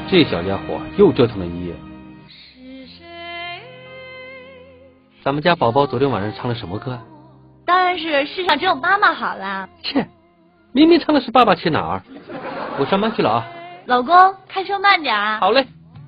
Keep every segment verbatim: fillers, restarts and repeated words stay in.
这小家伙又折腾了一夜。咱们家宝宝昨天晚上唱了什么歌啊？ 当然是世上只有妈妈好啦。 切，明明唱的是爸爸去哪儿。我上班去了啊。 老公，开车慢点啊。 好嘞。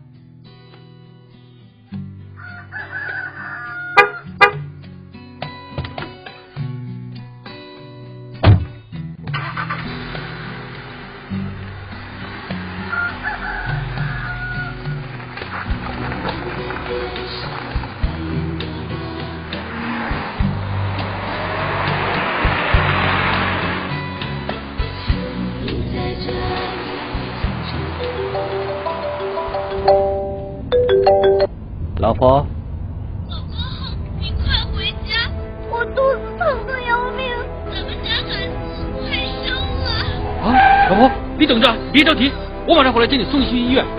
老婆， 老公，你快回家！我肚子疼得要命，咱们家孩子快生了。 啊，老婆，你等着，别着急，我马上回来接你送你去医院。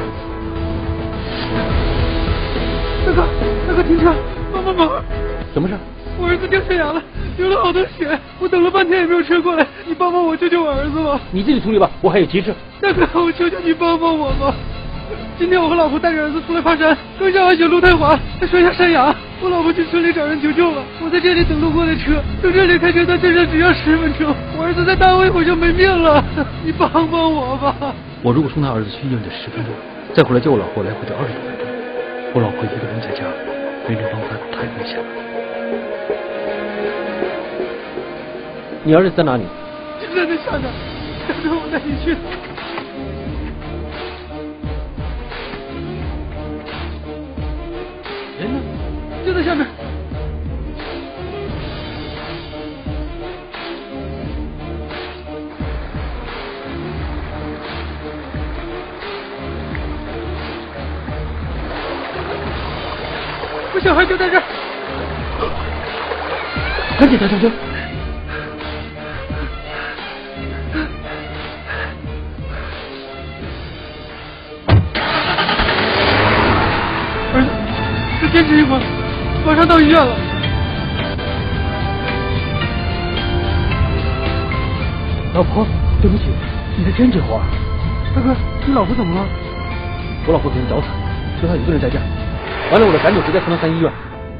大哥，大哥，停车，帮帮忙！ 什么事？ 我儿子掉山崖了，流了好多血，我等了半天也没有车过来，你帮帮我救救我儿子吧！ 你自己处理吧，我还有急事。 大哥，我求求你帮帮我吧！今天我和老婆带着儿子出来爬山，刚下完雪路太滑，他摔下山崖。我老婆去村里找人求救了，我在这里等路过的车，从这里开车到镇上只要十分钟。我儿子在单位好像没命了，你帮帮我吧！ 我如果送他儿子去医院得十分钟，再回来接我老婆来回得二十多分钟。我老婆一个人在家，没人帮她太危险了。你儿子在哪里？ 就在那下面，大哥，我带你去。 人呢？ 就在下面。我小孩就在这儿， 赶紧抬上车。 儿子，再坚持一会儿，马上到医院了。 老婆，对不起，你再坚持一会儿。 大哥，你老婆怎么了？ 我老婆可能早产，就她一个人在家。完了，我得赶紧直接送她上医院。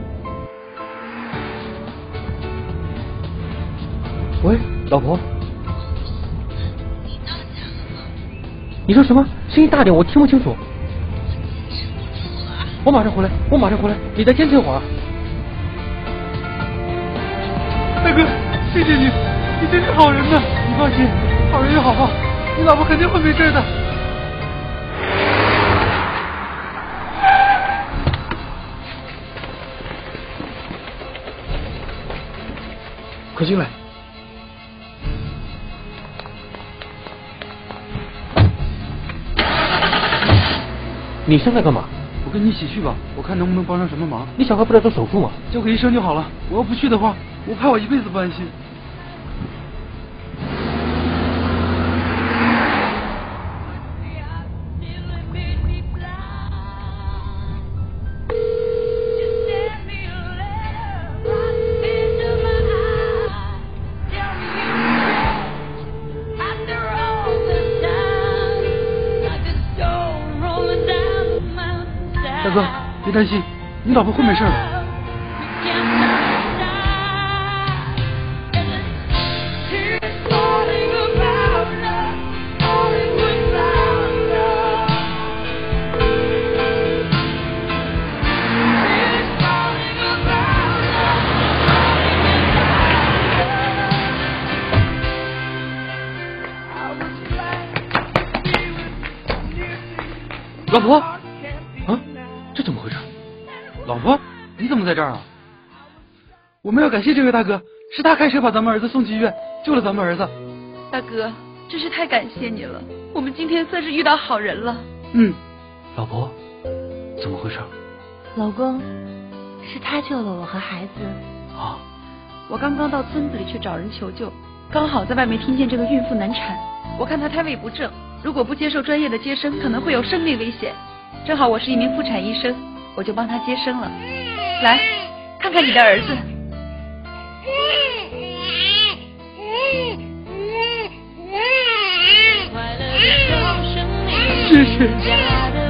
喂，老婆。 你到家了吗？ 你说什么？声音大点，我听不清楚。 我坚持不住了。 我马上回来，我马上回来，你再坚持一会儿。 大哥，谢谢你，你真是好人呐！你放心，好人有好报，你老婆肯定会没事的。 快进来。你现在干嘛？ 我跟你一起去吧，我看能不能帮上什么忙。 你小孩不是在做手术吗？ 交给医生就好了。我要不去的话，我怕我一辈子不安心。大哥，别担心，你老婆会没事的。 老婆，啊，这怎么回事？ 老婆，你怎么在这儿啊？我们要感谢这位大哥，是他开车把咱们儿子送去医院，救了咱们儿子。 大哥，真是太感谢你了，我们今天算是遇到好人了。 嗯， 老婆，怎么回事？ 老公，是他救了我和孩子。 啊， 我刚刚到村子里去找人求救，刚好在外面听见这个孕妇难产，我看她胎位不正，如果不接受专业的接生，可能会有生命危险。正好我是一名妇产医生，我就帮她接生了。来，看看你的儿子。 谢谢。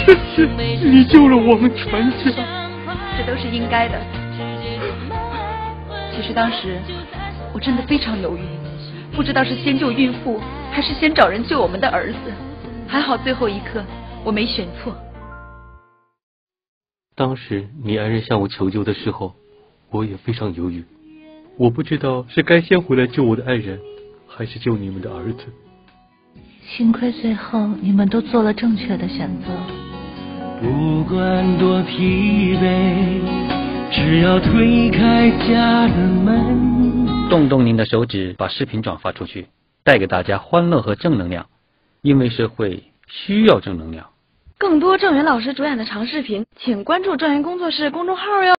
谢谢你救了我们全家， 这都是应该的。其实当时我真的非常犹豫，不知道是先救孕妇还是先找人救我们的儿子。还好最后一刻我没选错。 当时你爱人向我求救的时候，我也非常犹豫，我不知道是该先回来救我的爱人，还是救你们的儿子。 幸亏最后你们都做了正确的选择。 不管多疲惫，只要推开家的门。 动动您的手指，把视频转发出去，带给大家欢乐和正能量，因为社会需要正能量。 更多郑源老师主演的长视频，请关注郑源工作室公众号哟。